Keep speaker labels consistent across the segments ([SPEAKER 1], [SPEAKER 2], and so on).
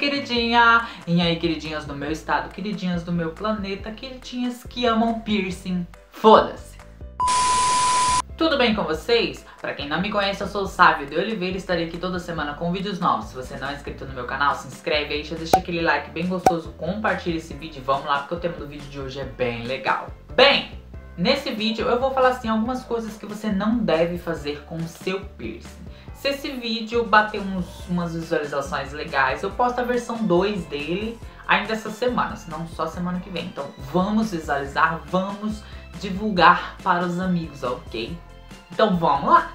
[SPEAKER 1] queridinha! E aí, queridinhas do meu estado, queridinhas do meu planeta, queridinhas que amam piercing, foda-se! Tudo bem com vocês? Pra quem não me conhece, eu sou o Sávio de Oliveira e estarei aqui toda semana com vídeos novos. Se você não é inscrito no meu canal, se inscreve aí, já deixa aquele like bem gostoso, compartilha esse vídeo e vamos lá, porque o tema do vídeo de hoje é bem legal. Bem, nesse vídeo eu vou falar assim algumas coisas que você não deve fazer com o seu piercing. Se esse vídeo bater umas visualizações legais, eu posto a versão 2 dele ainda essa semana, senão só semana que vem. Então vamos visualizar, vamos divulgar para os amigos, ok? Então vamos lá!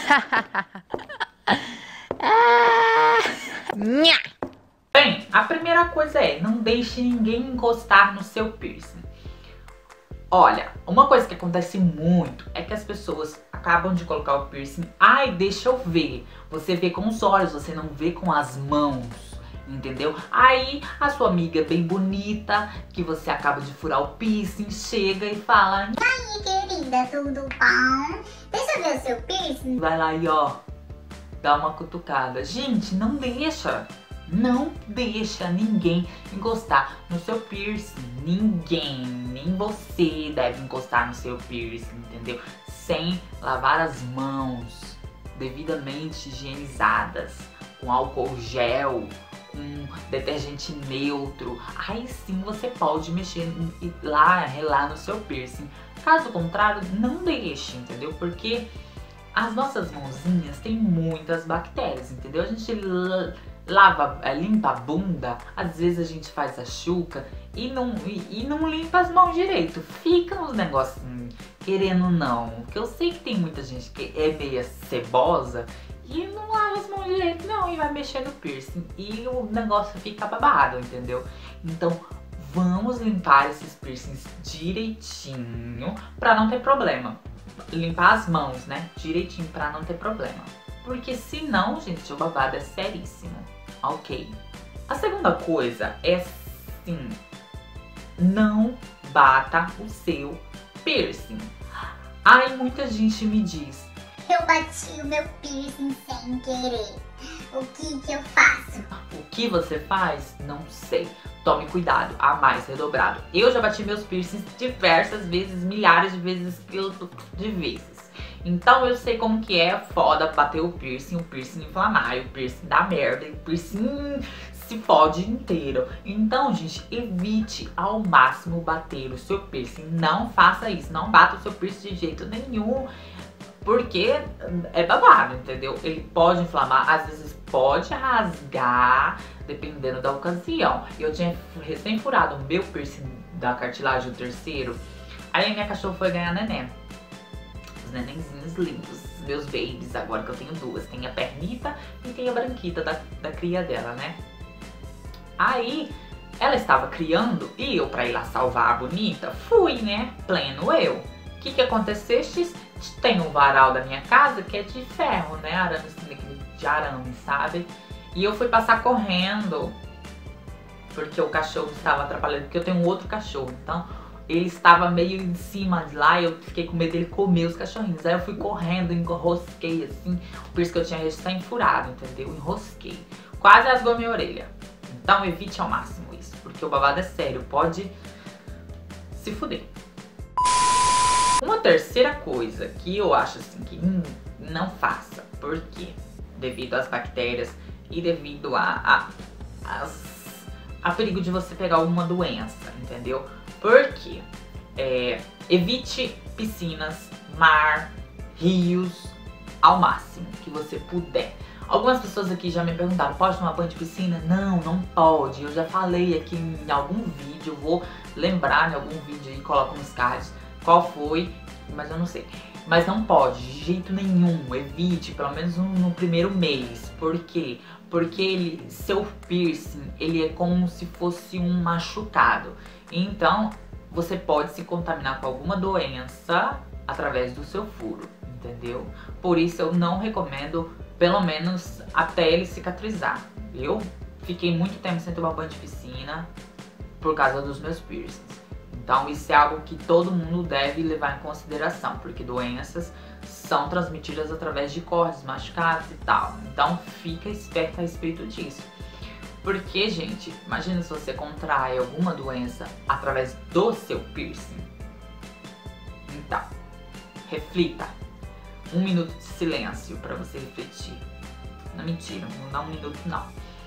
[SPEAKER 1] Bem, a primeira coisa é, não deixe ninguém encostar no seu piercing. Olha, uma coisa que acontece muito é que as pessoas acabam de colocar o piercing. Ai, deixa eu ver. Você vê com os olhos, você não vê com as mãos, entendeu? Aí a sua amiga bem bonita, que você acaba de furar o piercing, chega e fala:
[SPEAKER 2] e aí, querida, tudo bom? Deixa eu ver o seu piercing.
[SPEAKER 1] Vai lá e ó, dá uma cutucada. Gente, não deixa. Não deixa ninguém encostar no seu piercing. Ninguém, nem você deve encostar no seu piercing, entendeu? Sem lavar as mãos devidamente higienizadas, com álcool gel, com detergente neutro. Aí sim você pode mexer lá, relar no seu piercing. Caso contrário, não deixe, entendeu? Porque as nossas mãozinhas têm muitas bactérias, entendeu? A gente limpa a bunda, às vezes a gente faz a chuca e não limpa as mãos direito. Fica uns negocinhos querendo não. Porque eu sei que tem muita gente que é meia cebosa e não lava as mãos direito não e vai mexer no piercing e o negócio fica babado, entendeu? Então vamos limpar esses piercings direitinho pra não ter problema. Limpar as mãos, né? Direitinho pra não ter problema. Porque senão, gente, o babado é seríssimo. Ok. A segunda coisa é sim, não bata o seu piercing. Aí muita gente me diz:
[SPEAKER 2] eu bati o meu piercing sem querer. O que eu faço?
[SPEAKER 1] O que você faz? Não sei. Tome cuidado, a mais redobrado. Eu já bati meus piercings diversas vezes, milhares de vezes, de vezes. Então eu sei como que é foda bater o piercing inflamar, o piercing dá merda, o piercing se fode inteiro. Então, gente, evite ao máximo bater o seu piercing. Não faça isso, não bata o seu piercing de jeito nenhum, porque é babado, entendeu? Ele pode inflamar, às vezes pode rasgar, dependendo da ocasião. Eu tinha recém furado o meu piercing da cartilagem, o terceiro, aí minha cachorra foi ganhar neném. Os nenenzinhos lindos, meus babies, agora que eu tenho duas. Tem a Pernita e tem a Branquita da cria dela, né? Aí, ela estava criando e eu, pra ir lá salvar a bonita, fui, né? Pleno eu. O que acontecesse? Tem um varal da minha casa que é de ferro, né? Arame, assim, de arame, sabe? E eu fui passar correndo, porque o cachorro estava atrapalhando, porque eu tenho um outro cachorro, então ele estava meio em cima de lá e eu fiquei com medo dele comer os cachorrinhos. Aí eu fui correndo, enrosquei assim, por isso que eu tinha recém-furado, entendeu? Enrosquei. Quase rasgou minha orelha. Então evite ao máximo isso, porque o babado é sério, pode se fuder. Uma terceira coisa que eu acho assim que não faça, porque devido às bactérias e devido a perigo de você pegar alguma doença, entendeu? Porque evite piscinas, mar, rios ao máximo que você puder. Algumas pessoas aqui já me perguntaram: pode tomar banho de piscina? Não, não pode. Eu já falei aqui em algum vídeo, vou lembrar em algum vídeo e coloco nos cards qual foi, mas eu não sei. Mas não pode, de jeito nenhum. Evite, pelo menos no primeiro mês. Por quê? Porque seu piercing, ele é como se fosse um machucado. Então, você pode se contaminar com alguma doença através do seu furo, entendeu? Por isso eu não recomendo, pelo menos até ele cicatrizar. Eu fiquei muito tempo sem tomar banho de piscina por causa dos meus piercings. Então isso é algo que todo mundo deve levar em consideração, porque doenças são transmitidas através de cortes, machucados e tal. Então fica esperto a respeito disso. Porque, gente, imagina se você contrai alguma doença através do seu piercing. Então, reflita. 1 minuto de silêncio pra você refletir. Não, mentira, não dá 1 minuto não.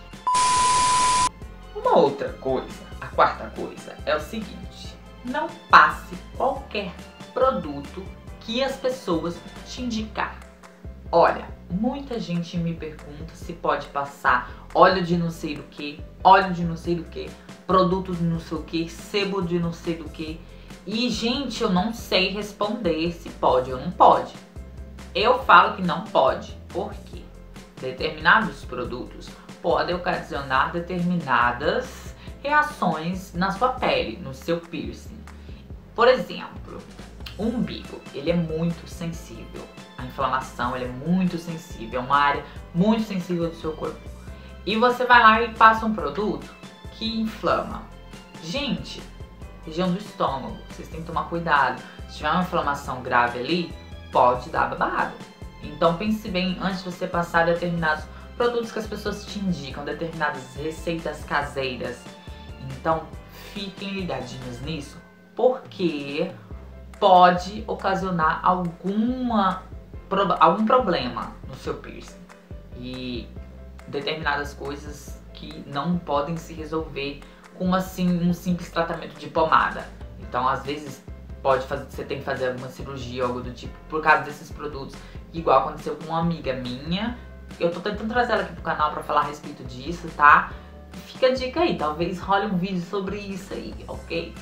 [SPEAKER 1] Uma outra coisa, a quarta coisa, é o seguinte. Não passe qualquer produto que as pessoas te indicar. Olha, muita gente me pergunta se pode passar óleo de não sei do que, óleo de não sei do que, produto de não sei o que, sebo de não sei do que. E, gente, eu não sei responder se pode ou não pode. Eu falo que não pode, porque determinados produtos podem ocasionar determinadas reações na sua pele, no seu piercing. Por exemplo, o umbigo, ele é muito sensível. A inflamação, ele é muito sensível, é uma área muito sensível do seu corpo. E você vai lá e passa um produto que inflama. Gente, região do estômago, vocês têm que tomar cuidado. Se tiver uma inflamação grave ali, pode dar babado. Então pense bem antes de você passar determinados produtos que as pessoas te indicam, determinadas receitas caseiras. Então fiquem ligadinhos nisso, porque pode ocasionar algum problema no seu piercing. E determinadas coisas que não podem se resolver com um simples tratamento de pomada. Então às vezes você tem que fazer alguma cirurgia ou algo do tipo por causa desses produtos. Igual aconteceu com uma amiga minha. Eu tô tentando trazer ela aqui pro canal pra falar a respeito disso, tá? Fica a dica aí, talvez role um vídeo sobre isso aí, ok?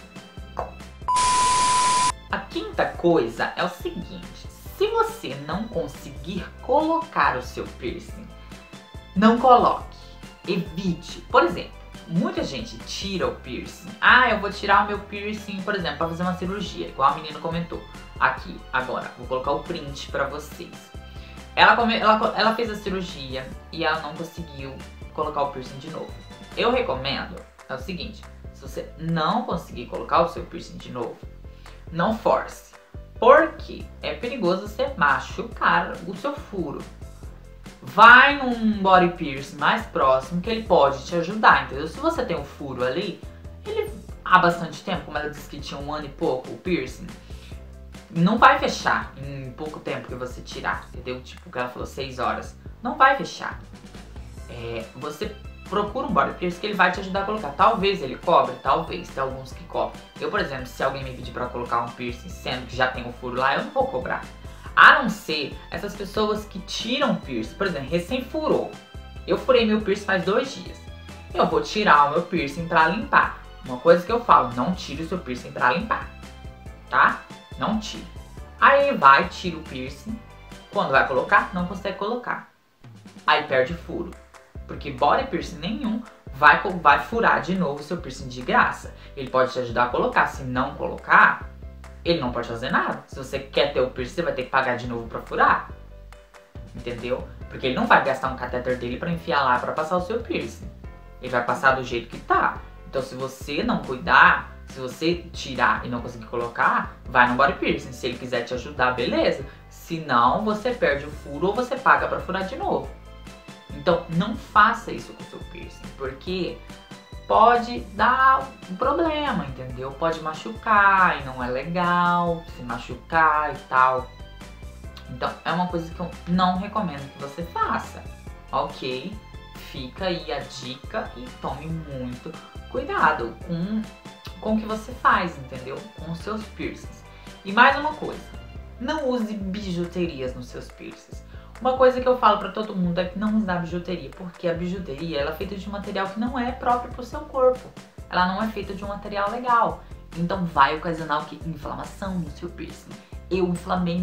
[SPEAKER 1] A quinta coisa é o seguinte. Se você não conseguir colocar o seu piercing, não coloque. Evite. Por exemplo, muita gente tira o piercing. Ah, eu vou tirar o meu piercing, por exemplo, pra fazer uma cirurgia, igual a menina comentou. Aqui, agora, vou colocar o print pra vocês. Ela fez a cirurgia e ela não conseguiu colocar o piercing de novo. Eu recomendo, é o seguinte, se você não conseguir colocar o seu piercing de novo, não force. Porque é perigoso você machucar o seu furo. Vai num body piercing mais próximo que ele pode te ajudar, entendeu? Se você tem um furo ali, ele há bastante tempo, como ela disse que tinha 1 ano e pouco o piercing, não vai fechar em pouco tempo que você tirar, entendeu? Tipo, que ela falou 6 horas. Não vai fechar. Você procura um body piercing que ele vai te ajudar a colocar. Talvez ele cobre, talvez, tem alguns que cobrem. Eu, por exemplo, se alguém me pedir pra colocar um piercing, sendo que já tem um furo lá, eu não vou cobrar. A não ser essas pessoas que tiram piercing, por exemplo, recém furou. Eu furei meu piercing faz 2 dias. Eu vou tirar o meu piercing pra limpar. Uma coisa que eu falo, não tire o seu piercing pra limpar, tá? Não tire. Aí vai, tira o piercing. Quando vai colocar, não consegue colocar. Aí perde furo. Porque body piercing nenhum vai furar de novo o seu piercing de graça. Ele pode te ajudar a colocar. Se não colocar, ele não pode fazer nada. Se você quer ter o piercing, você vai ter que pagar de novo pra furar. Entendeu? Porque ele não vai gastar um catéter dele pra enfiar lá pra passar o seu piercing. Ele vai passar do jeito que tá. Então se você não cuidar, se você tirar e não conseguir colocar, vai no body piercing. Se ele quiser te ajudar, beleza. Se não, você perde o furo ou você paga pra furar de novo. Então não faça isso com o seu piercing, porque pode dar um problema, entendeu? Pode machucar e não é legal se machucar e tal. Então é uma coisa que eu não recomendo que você faça, ok? Fica aí a dica e tome muito cuidado com o que você faz, entendeu? Com os seus piercings. E mais uma coisa, não use bijuterias nos seus piercings. Uma coisa que eu falo pra todo mundo é que não usar bijuteria, porque a bijuteria ela é feita de um material que não é próprio pro seu corpo. Ela não é feita de um material legal. Então vai ocasionar o quê? Inflamação no seu piercing. Eu inflamei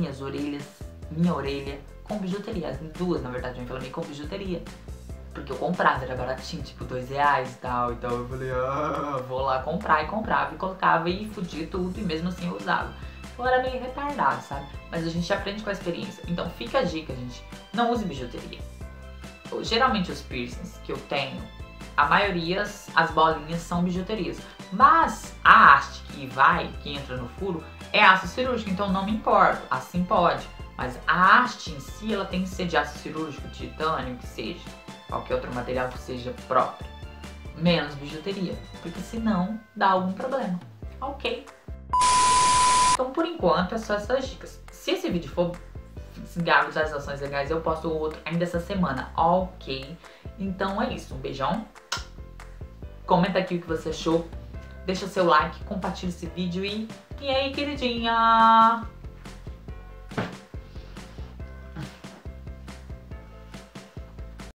[SPEAKER 1] minha orelha com bijuteria. As duas, na verdade, eu inflamei com bijuteria. Porque eu comprava, era baratinho, tipo R$2 e tal. Então eu falei, vou lá comprar. E comprava e colocava e fudia tudo e mesmo assim eu usava. Eu era meio retardado, sabe? Mas a gente aprende com a experiência. Então fica a dica, gente. Não use bijuteria. Geralmente os piercings que eu tenho, a maioria, as bolinhas são bijuterias. Mas a haste que entra no furo, é aço cirúrgico. Então não me importo, assim pode. Mas a haste em si, ela tem que ser de aço cirúrgico, titânio, que seja. Qualquer outro material que seja próprio. menos bijuteria, porque senão dá algum problema, ok? Então por enquanto é só essas dicas. Se esse vídeo for ganhar visualizações legais, eu posto outro ainda essa semana, ok? Então é isso, um beijão. Comenta aqui o que você achou, deixa seu like, compartilha esse vídeo e aí, queridinha?